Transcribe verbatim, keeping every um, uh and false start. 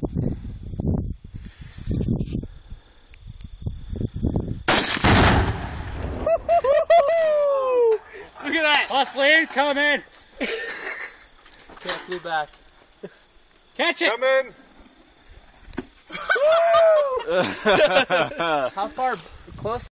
Look at that! Hustling, come in! Can't flew back. Catch it! Come in! How far close?